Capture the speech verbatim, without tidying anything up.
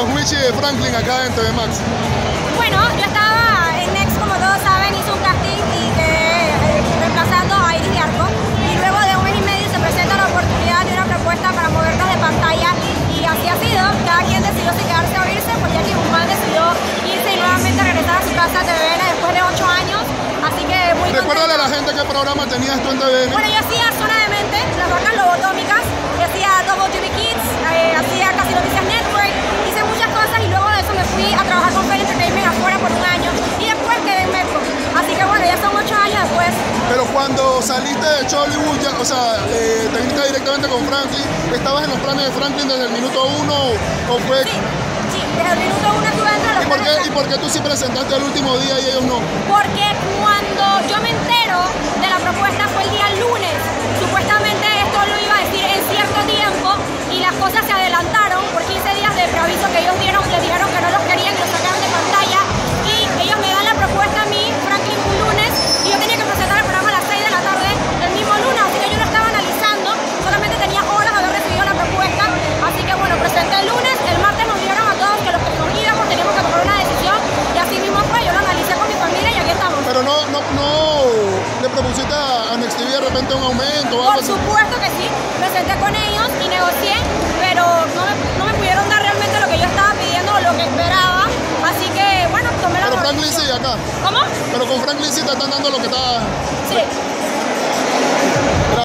los Wichi de Franklin acá en T V Max? Bueno, yo estaba en Next, como todos saben, hice un casting y quedé eh, reemplazando a Iris Diarco. Y luego de un mes y medio se presenta la oportunidad de una propuesta para movernos de pantalla. Y así ha sido. Cada quien decidió si quedarse o irse, pues Jackie Guzmán decidió irse y nuevamente regresar a su casa a T V N después de ocho años. Así que muy Recuérdale a la gente qué programa tenías tú en T V N. Bueno, yo hacía Zona de Mente, las vacas lobotómicas, y hacía Double T V Kids, eh, hacía Casi Noticias Network, hice muchas cosas y luego de eso me fui a trabajar con Fell Entertainment afuera por un año y después quedé en Metro. Así que bueno, ya son ocho años después. Pero cuando saliste de Chollywood, ya, o sea, eh, te viniste directamente con Franklin, ¿estabas en los planes de Franklin desde el minuto uno o fue...? Sí, sí, desde el minuto uno estuve dentro de los ¿Y por, qué, planes. ¿Y por qué tú sí presentaste el último día y ellos no? Porque cuando yo me entero de la propuesta fue el día lunes. Supuestamente esto lo iba a decir en cierto tiempo y las cosas se adelantaron por quince días de preaviso que ellos dieron, le dijeron que no los querían, que los sacaron de pantalla y ellos me dan la propuesta a mí, Franklin, un lunes y yo tenía que presentar el programa a las seis de la tarde el mismo lunes, así que yo lo estaba analizando, solamente tenía horas de haber recibido la propuesta, así que bueno, presenté el lunes, el martes nos dijeron a todos que los que nos íbamos teníamos que tomar una decisión y así mismo fue, yo lo analicé con mi familia y aquí estamos. Pero no, no, no le propusiste a Next T V de repente un aumento o algo Por así. supuesto que sí, me senté con ellos y negocié, pero no me, no